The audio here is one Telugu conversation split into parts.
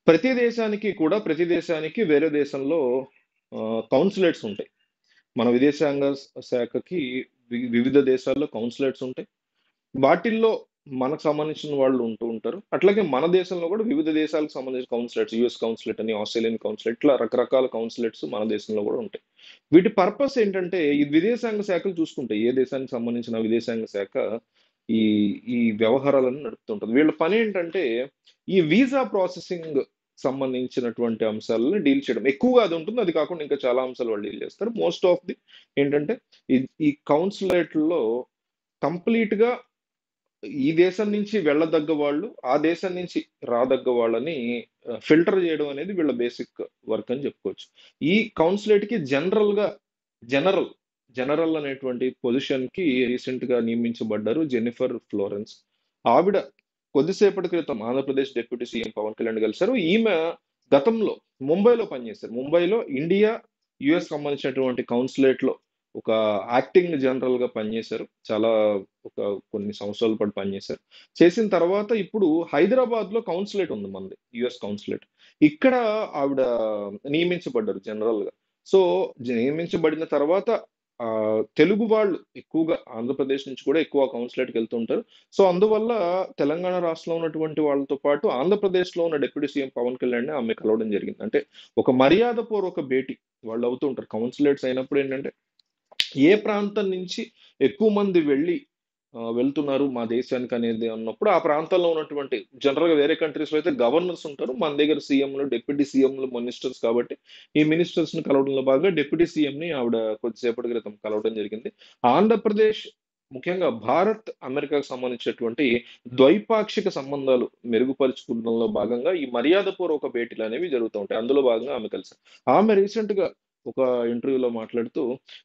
ప్రతి దేశానికి వేరే దేశంలో కౌన్సులేట్స్ ఉంటాయి. మన విదేశాంగ శాఖకి వివిధ దేశాల్లో కౌన్సులేట్స్ ఉంటాయి. వాటిల్లో మనకు సంబంధించిన వాళ్ళు ఉంటూ ఉంటారు. అట్లాగే మన దేశంలో కూడా వివిధ దేశాలకు సంబంధించిన కౌన్సులేట్స్, యూఎస్ కౌన్సులేట్ అని, ఆస్ట్రేలియన్ కౌన్సులేట్, ఇట్లా రకరకాల కౌన్సులేట్స్ మన దేశంలో కూడా ఉంటాయి. వీటి పర్పస్ ఏంటంటే, ఈ విదేశాంగ శాఖలు చూసుకుంటాయి. ఏ దేశానికి సంబంధించిన విదేశాంగ శాఖ ఈ ఈ వ్యవహారాలను నడుపుతుంటది. వీళ్ళ పని ఏంటంటే, ఈ వీసా ప్రాసెసింగ్ సంబంధించినటువంటి అంశాలను డీల్ చేయడం. ఎక్కువగా అది ఉంటుంది. అది కాకుండా ఇంకా చాలా అంశాలు వాళ్ళు డీల్ చేస్తారు. మోస్ట్ ఆఫ్ ది ఏంటంటే, ఈ ఈ కౌన్సులేట్‌లో కంప్లీట్‌గా ఈ దేశం నుంచి వెళ్ళదగ్గ వాళ్ళు, ఆ దేశం నుంచి రాదగ్గ వాళ్ళని ఫిల్టర్ చేయడం అనేది వీళ్ళ బేసిక్ వర్క్ అని చెప్పుకోవచ్చు. ఈ కౌన్సిలేట్‌కి జనరల్, జనరల్ అనేటువంటి పొజిషన్‌కి రీసెంట్‌గా నియమించబడ్డారు జెన్నిఫర్ ఫ్లోరెన్స్. ఆవిడ కొద్దిసేపటి క్రితం ఆంధ్రప్రదేశ్ డిప్యూటీ సీఎం పవన్ కళ్యాణ్ కలిసారు. ఈమె గతంలో ముంబైలో పనిచేశారు. ముంబైలో ఇండియా, యూఎస్ సంబంధించినటువంటి కౌన్సిలేట్‌లో ఒక యాక్టింగ్ జనరల్‌గా పనిచేశారు. చాలా ఒక కొన్ని సంవత్సరాల పాటు పనిచేశారు. చేసిన తర్వాత ఇప్పుడు హైదరాబాద్‌లో కౌన్సులేట్ ఉంది మనది. US consulate. ఇక్కడ ఆవిడ నియమించబడ్డారు జనరల్‌గా. సో, నియమించబడిన తర్వాత తెలుగు వాళ్ళు ఎక్కువగా ఆంధ్రప్రదేశ్ నుంచి కూడా ఎక్కువ కౌన్సులేట్‌కెళ్తూ ఉంటారు. సో, అందువల్ల తెలంగాణ రాష్ట్రంలో ఉన్నటువంటి వాళ్ళతో పాటు ఆంధ్రప్రదేశ్‌లో ఉన్న డిప్యూటీ సీఎం పవన్ కళ్యాణ్‌ని ఆమె కలవడం జరిగింది. అంటే ఒక మర్యాదపూర్వక భేటీ వాళ్ళు అవుతూ ఉంటారు. కౌన్సులేట్స్ అయినప్పుడు ఏంటంటే ఏ ప్రాంతం నుంచి ఎక్కువ మంది వెళ్తున్నారు మా దేశానికి అనేది అన్నప్పుడు, ఆ ప్రాంతంలో ఉన్నటువంటి జనరల్‌గా వేరే కంట్రీస్‌లో అయితే గవర్నర్స్ ఉంటారు. మన దగ్గర సీఎంలు, డిప్యూటీ సీఎంలు, మినిస్టర్స్ కాబట్టి, ఈ మినిస్టర్స్‌ని కలవడంలో భాగంగా డిప్యూటీ సీఎంని ఆవిడ కొద్దిసేపటి క్రితం కలవడం జరిగింది. ఆంధ్రప్రదేశ్ ముఖ్యంగా భారత్, అమెరికాకు సంబంధించినటువంటి ద్వైపాక్షిక సంబంధాలు మెరుగుపరుచుకోవడంలో భాగంగా ఈ మర్యాదపూర్వక భేటీలనేవి జరుగుతూ ఉంటాయి. అందులో భాగంగా ఆమె కలిసారు. ఆమె రీసెంట్‌గా ఒక ఇంటర్వ్యూలో మాట్లాడుతూ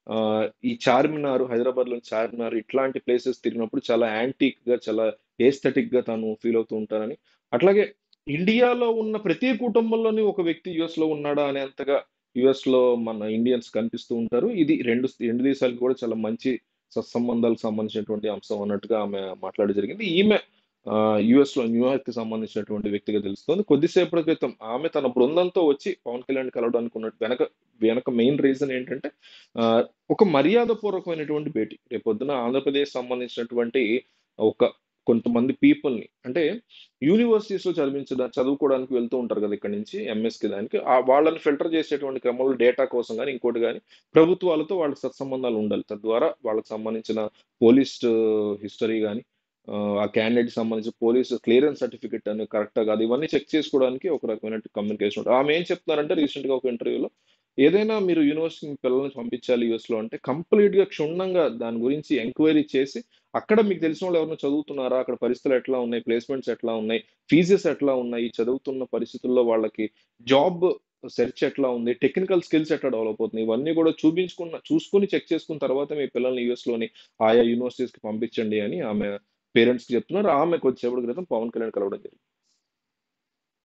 ఈ చార్మినార్, హైదరాబాద్‌లోని చార్మినార్ ఇట్లాంటి ప్లేసెస్ తిరిగినప్పుడు చాలా యాంటిక్‌గా, చాలా ఎస్థెటిక్‌గా తాను ఫీల్ అవుతూ ఉంటానని. అట్లాగే ఇండియాలో ఉన్న ప్రతి కుటుంబంలోని ఒక వ్యక్తి యూఎస్‌లో ఉన్నాడా అనేంతగా యూఎస్‌లో మన ఇండియన్స్ కనిపిస్తూ ఉంటారు. ఇది 2 దేశాలకు కూడా చాలా మంచి సత్సంబంధాలకు సంబంధించినటువంటి అంశం అన్నట్టుగా ఆమె మాట్లాడడం జరిగింది. ఈమె యూఎస్‌లో న్యూయార్క్‌కి సంబంధించినటువంటి వ్యక్తిగా తెలుస్తోంది. కొద్దిసేపటి క్రితం ఆమె తన బృందంతో వచ్చి పవన్ కళ్యాణ్‌ని కలవడానికి ఉన్న వెనక వెనక మెయిన్ రీజన్ ఏంటంటే ఆహ్, ఒక మర్యాదపూర్వకమైనటువంటి భేటీ. రేపొద్దున ఆంధ్రప్రదేశ్ సంబంధించినటువంటి ఒక కొంతమంది పీపుల్‌ని అంటే యూనివర్సిటీస్‌లో చదువుకోవడానికి వెళ్తూ ఉంటారు కదా! ఇక్కడి నుంచి ఎంఎస్‌కి దానికి. వాళ్ళని ఫిల్టర్ చేసేటువంటి క్రమంలో డేటా కోసం గాని, ఇంకోటి గాని ప్రభుత్వాలతో వాళ్ళకి సత్సంబంధాలు ఉండాలి. తద్వారా వాళ్ళకి సంబంధించిన పోలీస్ హిస్టరీ గాని, ఆ క్యాండిడేట్‌కి సంబంధించి పోలీస్ క్లియరెన్స్ సర్టిఫికేట్ అని కరెక్టా కాదా? ఇవన్నీ చెక్ చేసుకోవడానికి ఒక రకమైన కమ్యూనికేషన్ ఉంటది. ఆమె ఏం చెప్తున్నారంటే రీసెంట్‌గా ఒక ఇంటర్వ్యూలో ఏదైనా మీరు యూనివర్సిటీకి మీ పిల్లల్ని పంపించాలి యూఎస్‌లో అంటే కంప్లీట్‌గా క్షుణ్ణంగా దాని గురించి ఎంక్వైరీ చేసి, అక్కడ మీకు తెలిసినోళ్ళు ఎవరైనా చదువుతున్నారా? అక్కడ పరిస్థితులు ఎట్లా ఉన్నాయి? ప్లేస్‌మెంట్స్ ఎట్లా ఉన్నాయి? ఫీజెస్ ఎట్లా ఉన్నాయి? చదువుతున్న పరిస్థితుల్లో వాళ్ళకి జాబ్ సెర్చ్ ఎట్లా ఉంది? టెక్నికల్ స్కిల్స్ ఎట్లా డెవలప్ అవుతున్నాయి? ఇవన్నీ కూడా చూసుకొని చెక్ చేసుకున్న తర్వాత మీ పిల్లల్ని యూఎస్‌లోని ఆయా యూనివర్సిటీస్‌కి పంపించండి అని ఆమె పేరెంట్స్‌కి చెప్తున్నారు. ఆమె కొద్దిసేపటి క్రితం పవన్ కళ్యాణ్ కలవడం జరిగింది.